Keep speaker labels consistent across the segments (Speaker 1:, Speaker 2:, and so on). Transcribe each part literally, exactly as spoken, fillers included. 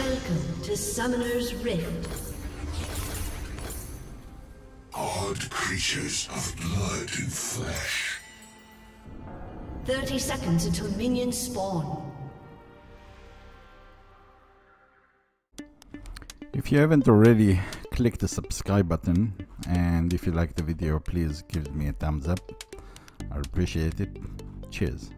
Speaker 1: Welcome to Summoner's Rift.
Speaker 2: Odd creatures of blood and flesh.
Speaker 1: thirty seconds until minions spawn.
Speaker 3: If you haven't already, click the subscribe button, and if you like the video, please give me a thumbs up. I appreciate it. Cheers.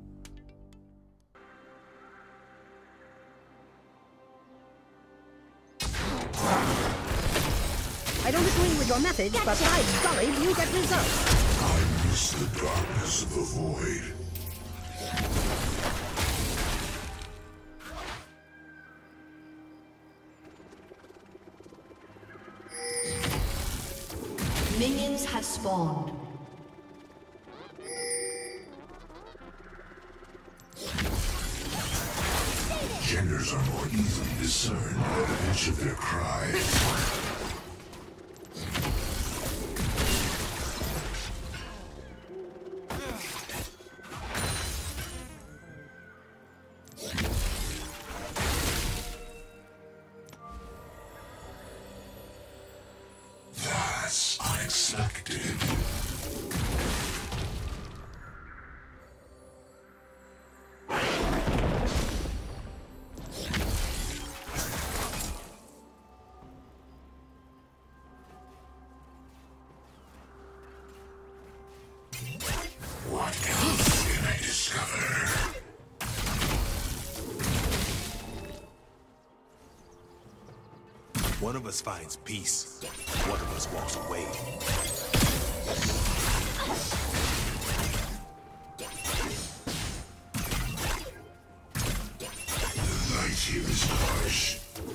Speaker 4: I don't agree with your methods, gotcha. But I'm sorry you get results.
Speaker 2: I miss the darkness of the void.
Speaker 1: Minions have spawned.
Speaker 2: Genders are more easily discerned by the pitch of their cry. That's unexpected. What else can I discover?
Speaker 5: One of us finds peace. One of us walks away.
Speaker 2: The light here is harsh.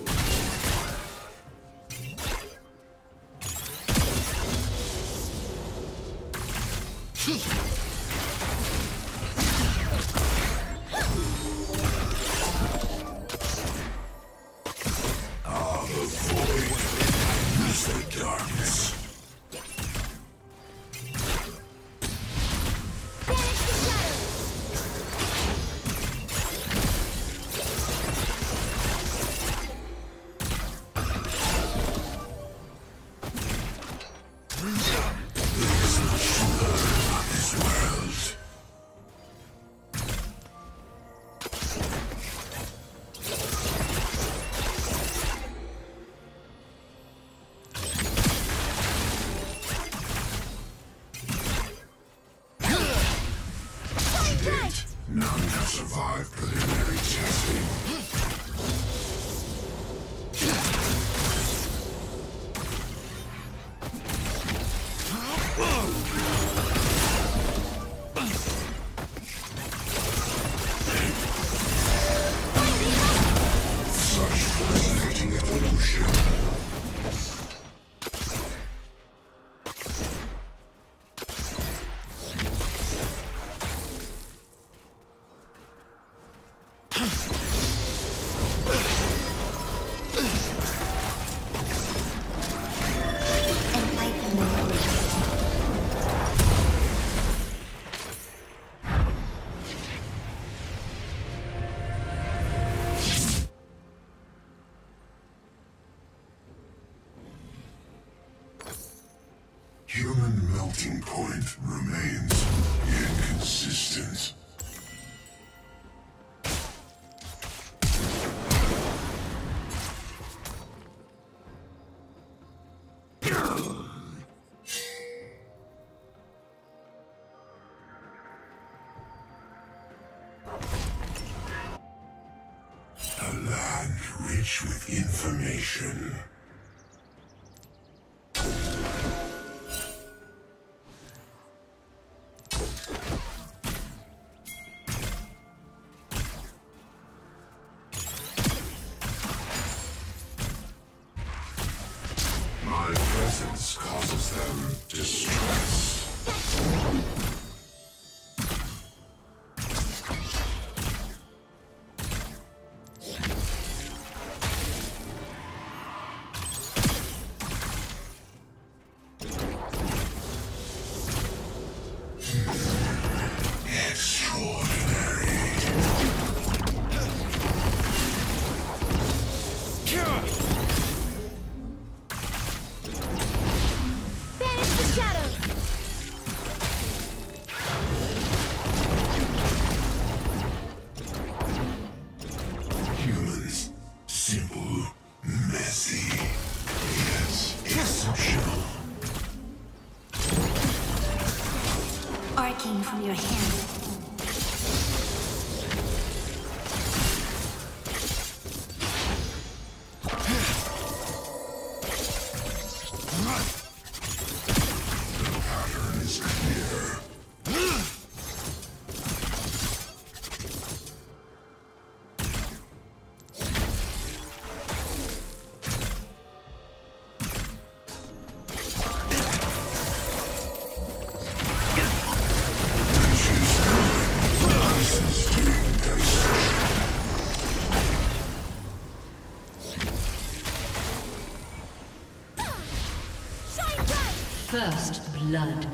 Speaker 2: Ah, the void is the darkness. There is no sugar on this world. To date, none have survived preliminary testing. Such fascinating evolution. Human melting point remains inconsistent. A land rich with information. My presence causes them distress. Extraordinary.
Speaker 6: from your hand.
Speaker 1: First blood.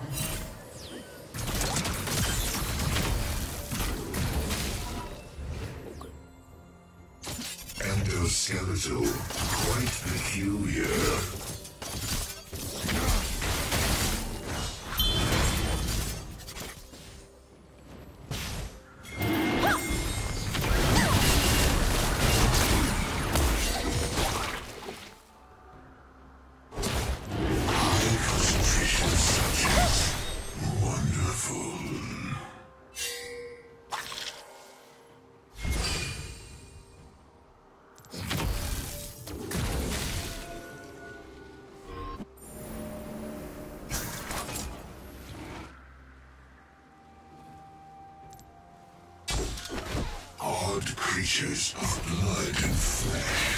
Speaker 2: Endoskeletal, quite peculiar. Creatures of blood and flesh.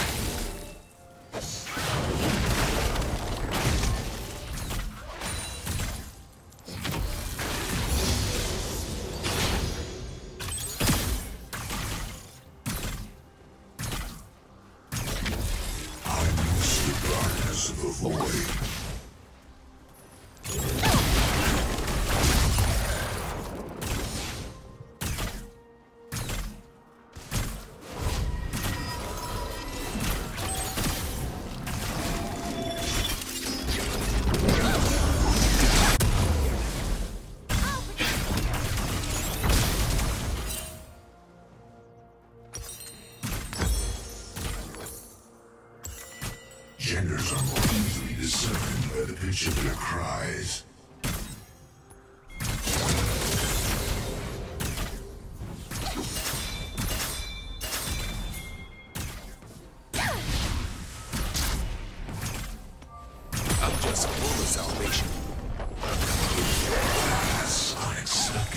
Speaker 2: I miss the darkness of the void. Genders are more easily discerned by the pitch of their cries.
Speaker 5: I'm just full of salvation.
Speaker 2: That's unacceptable.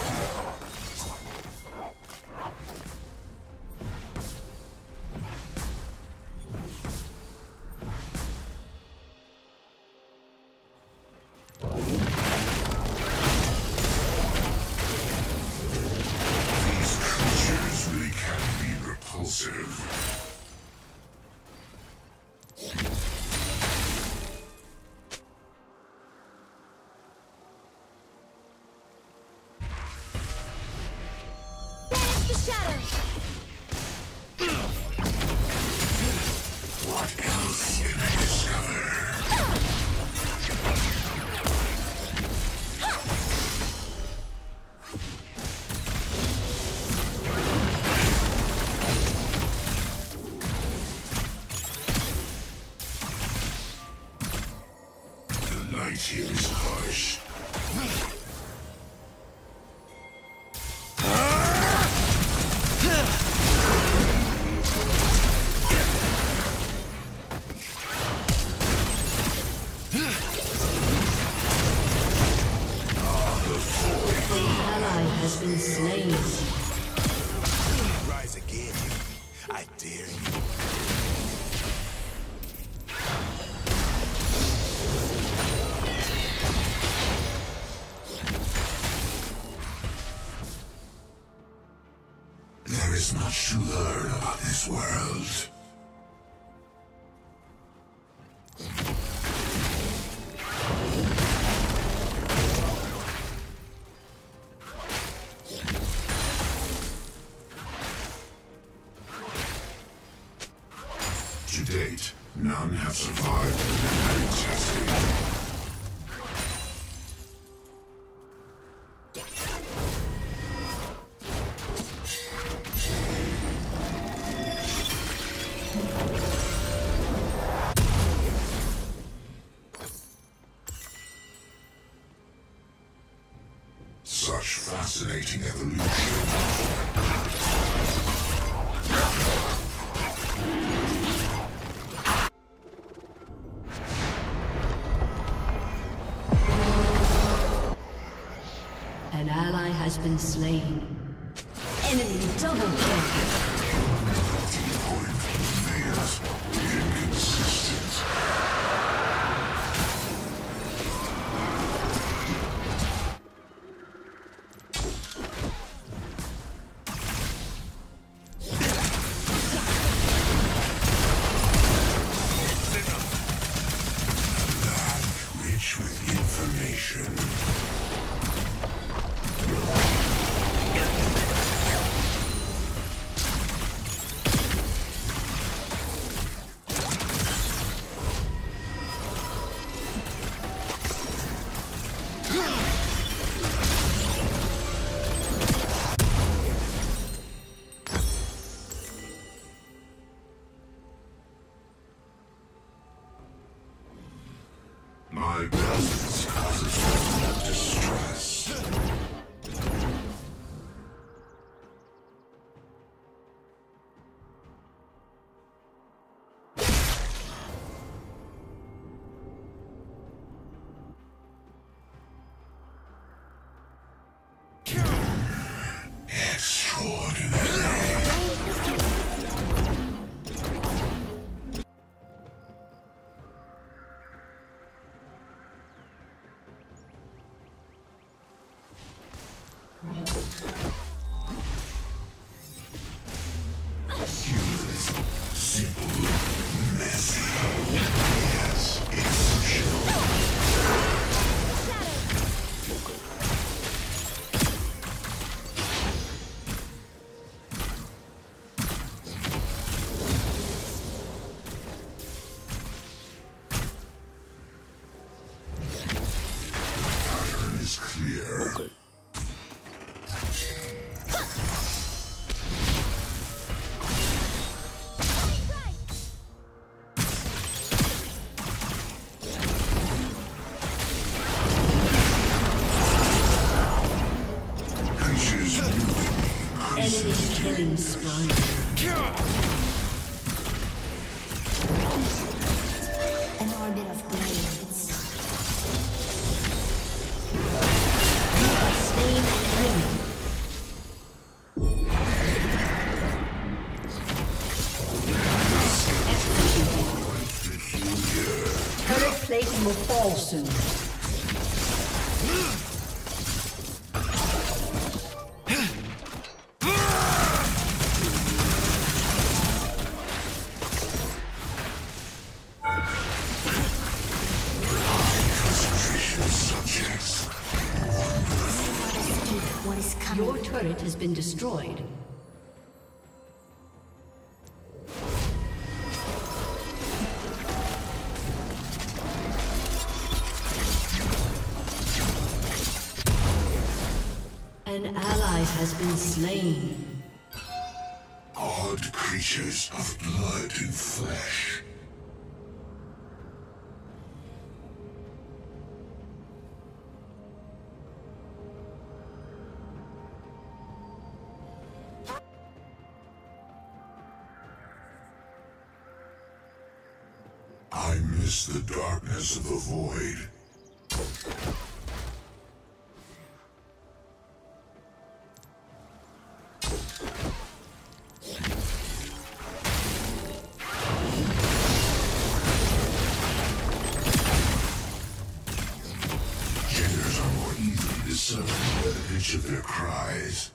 Speaker 2: What else can I discover? The light here is harsh.
Speaker 1: Has been slain.
Speaker 5: Rise again. I dare you.
Speaker 2: There is much to learn about this world. To date, none have survived the genetic testing. Such Initiating evolution.
Speaker 1: An ally has been slain. Enemy double kill.
Speaker 2: Point layers inconsistent. Rich with information. My presence causes no distress. Extraordinary. Simple, messy, yes, exceptional. Pattern is clear. Okay.
Speaker 1: Enemy killing spree.
Speaker 6: An orbit of blades.
Speaker 1: You are slain and enemy. Turret plating will fall soon.
Speaker 6: What is coming?
Speaker 1: Your turret has been destroyed. An ally has been slain.
Speaker 2: Odd creatures of blood and flesh. I miss the darkness of the void. Genders are more easily discerned by the pitch of their cries.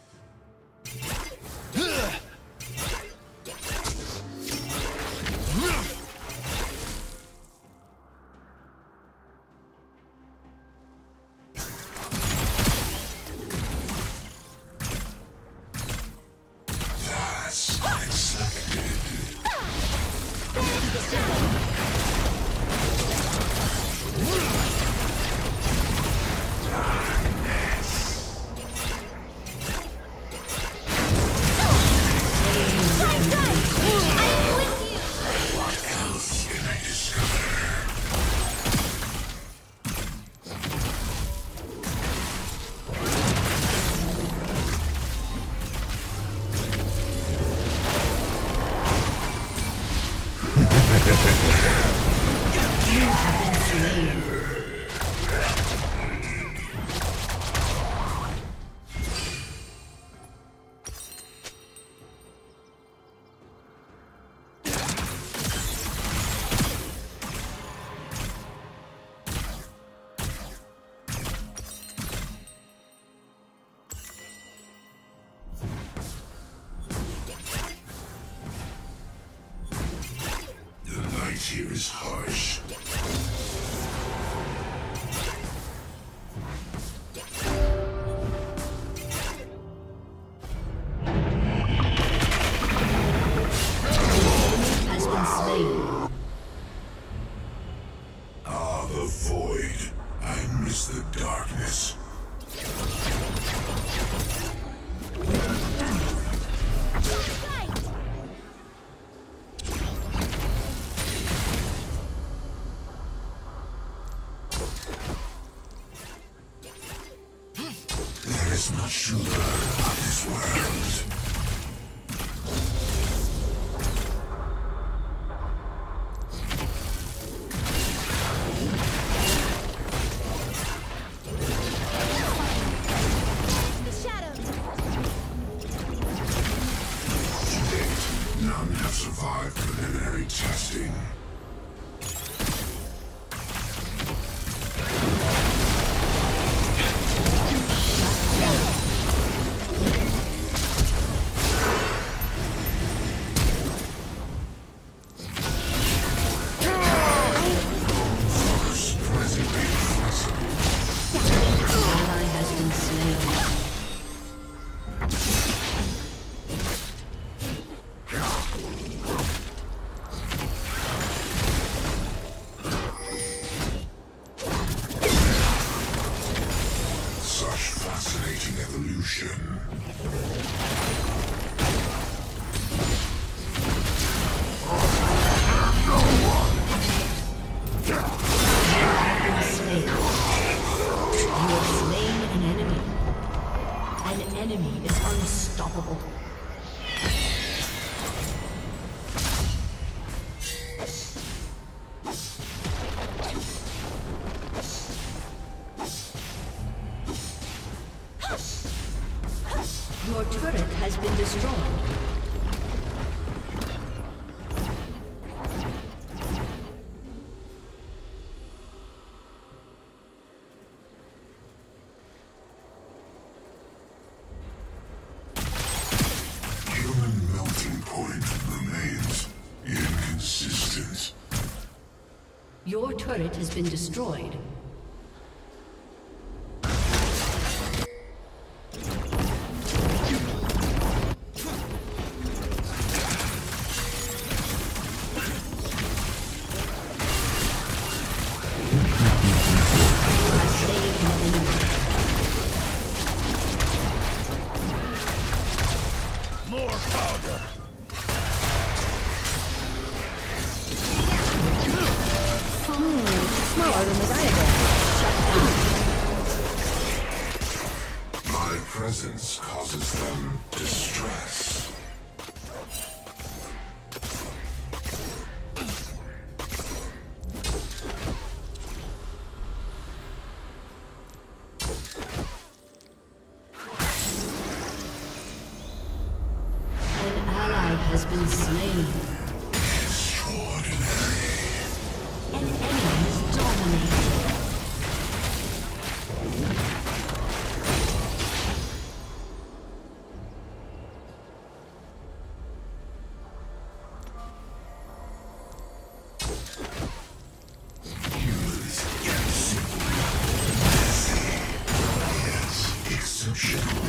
Speaker 2: That's unexpected. Here is harsh.
Speaker 1: Has been slain.
Speaker 2: Ah, the void. I miss the darkness. There is much to learn of this world. None have survived preliminary testing. Surprisingly impressive.
Speaker 1: Ally has been slain.
Speaker 2: Such fascinating evolution.
Speaker 1: Slain. You have slain an enemy. An enemy is unstoppable. Your turret has been destroyed.
Speaker 2: Human melting point remains inconsistent.
Speaker 1: Your turret has been destroyed.
Speaker 4: Smaller than the diagram.
Speaker 2: My presence causes them distress.
Speaker 1: An ally has been slain.
Speaker 2: Extraordinary.
Speaker 1: An enemy is dominated.
Speaker 2: Humans get simply messy. Yes, exceptional.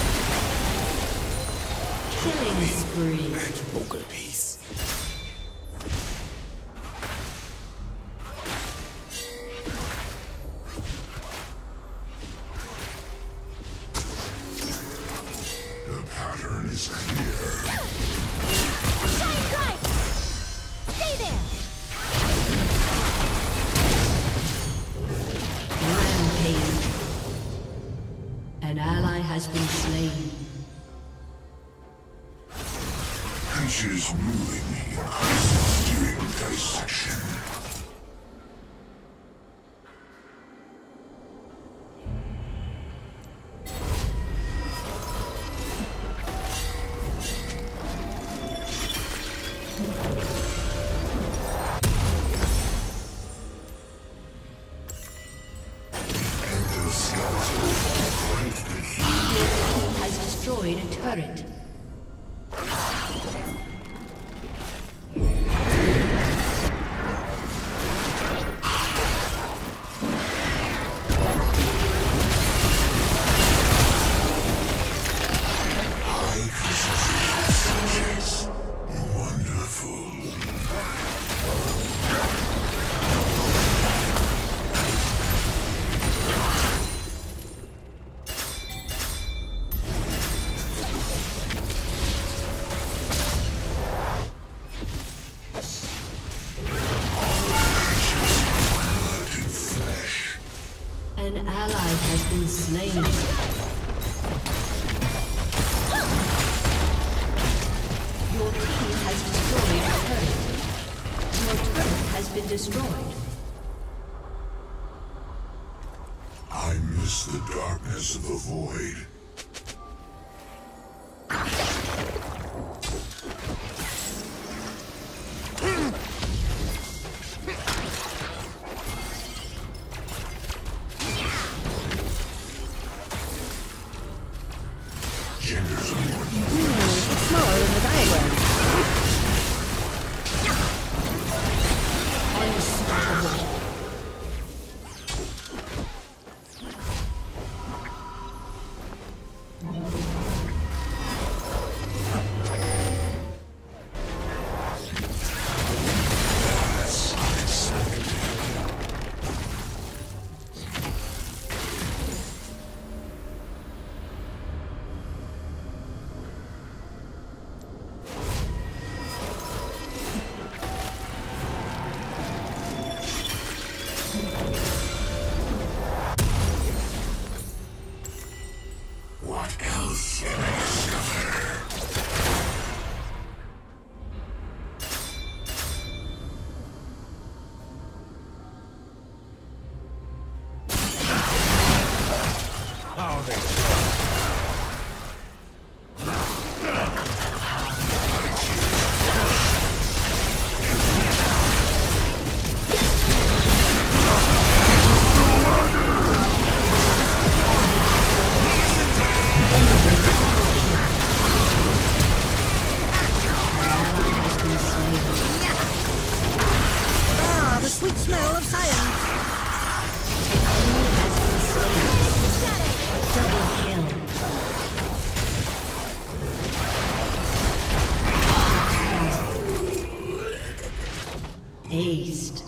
Speaker 1: Killing spree.
Speaker 5: Poker piece.
Speaker 2: The pattern is clear.
Speaker 6: Shine bright! Stay there!
Speaker 1: Rampage. An ally has been slain.
Speaker 2: Creatures moving increases during dissection.
Speaker 1: Has destroyed a turret. An ally has been slain. Your team has destroyed a turret. Your turret has been destroyed.
Speaker 2: I miss the darkness of the void.
Speaker 4: It's smaller than the diagram.
Speaker 1: Unstoppable.
Speaker 2: What else can I discover?
Speaker 4: Ah, the sweet smell of science.
Speaker 1: Double kill. Aced.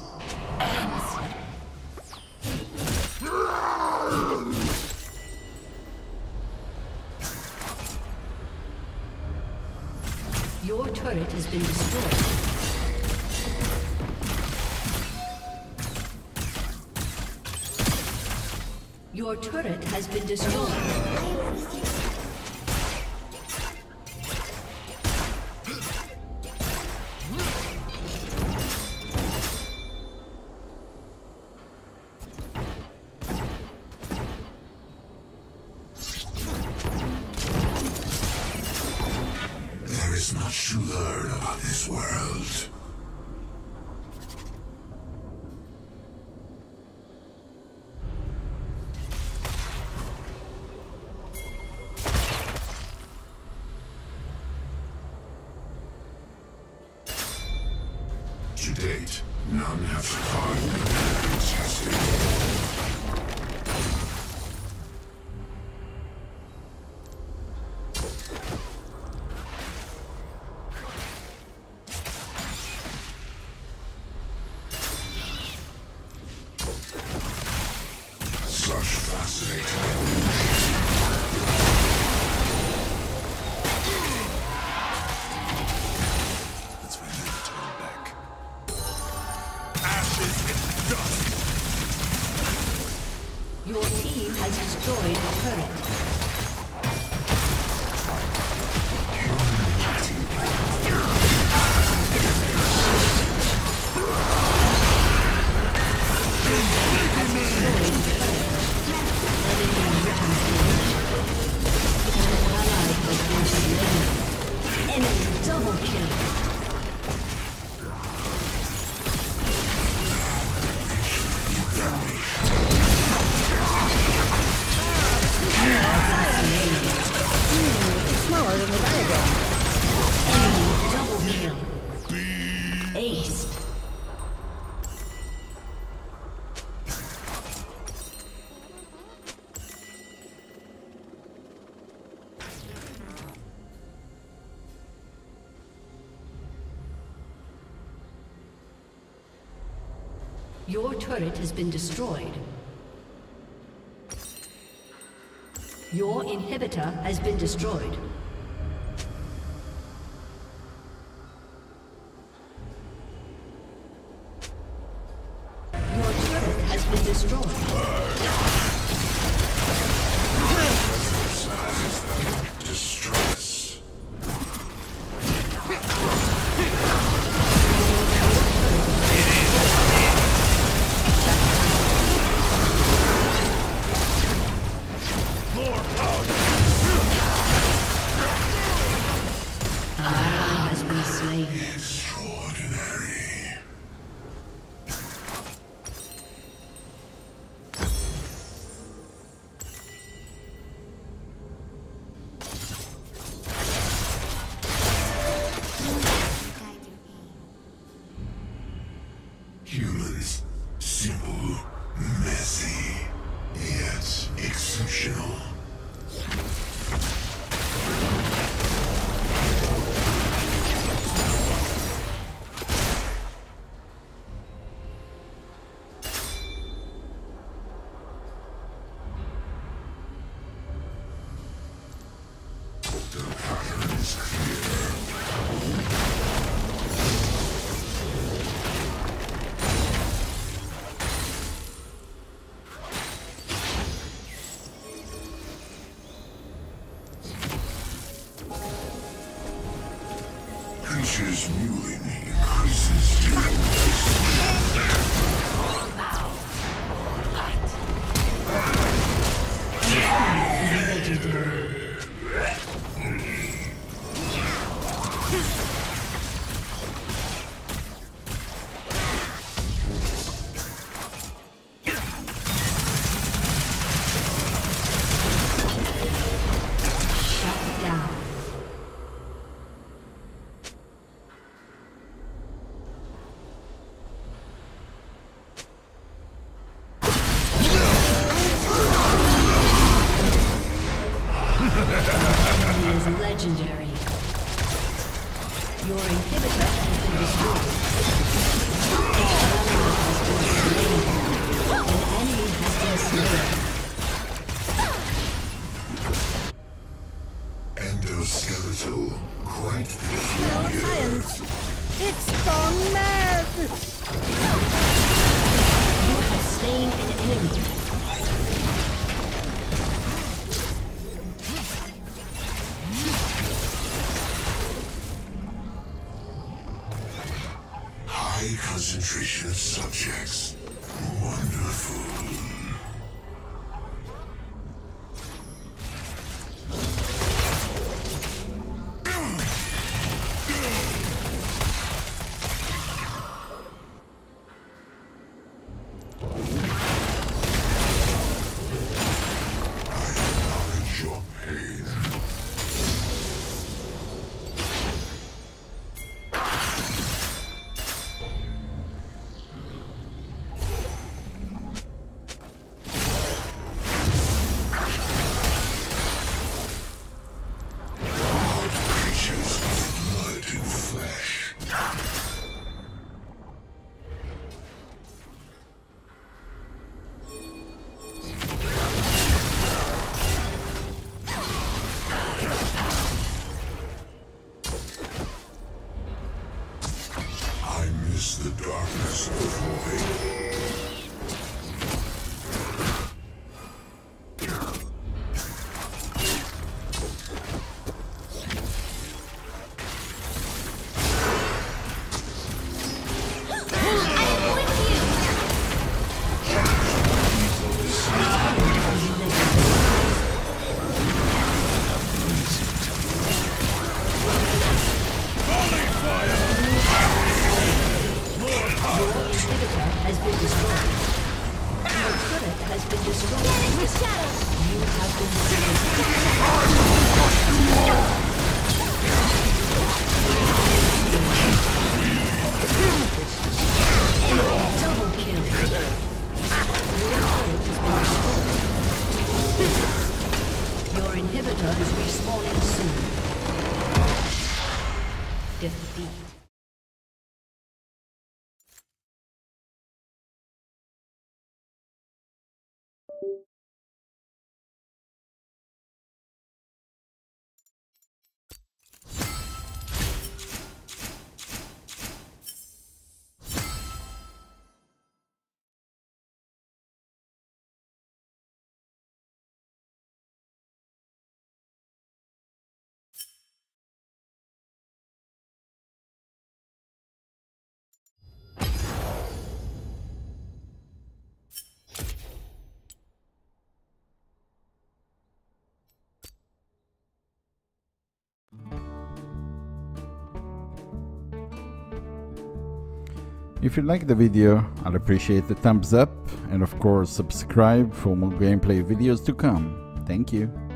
Speaker 1: Your turret has been destroyed. Your turret has been destroyed.
Speaker 2: There is much to learn about this world. To date, none have survived the testing. Such fascinating.
Speaker 5: It's for you to turn back. Ashes and dust.
Speaker 1: Your team has destroyed a turret. Aced. Your turret has been destroyed. Your inhibitor has been destroyed. Your turret has been destroyed.
Speaker 2: Distress. Extraordinary. Humans, simple, messy, yet exceptional. The pattern is clear. Creatures mewing increases
Speaker 1: Legendary. Your inhibitor has been destroyed. An enemy has been slain.
Speaker 2: endoskeletal, quite
Speaker 4: No
Speaker 2: peculiar.
Speaker 4: science. It's gone mad.
Speaker 1: You have slain an enemy.
Speaker 2: High concentration of subjects. Wonderful. Your pain. Creatures of blood and flesh. I miss the darkness of the void.
Speaker 1: Has been destroyed. Your turret has been destroyed.
Speaker 6: Get into shadow!
Speaker 1: You have been slain.
Speaker 3: If you like the video, I'll appreciate the thumbs up, and of course subscribe for more gameplay videos to come. Thank you.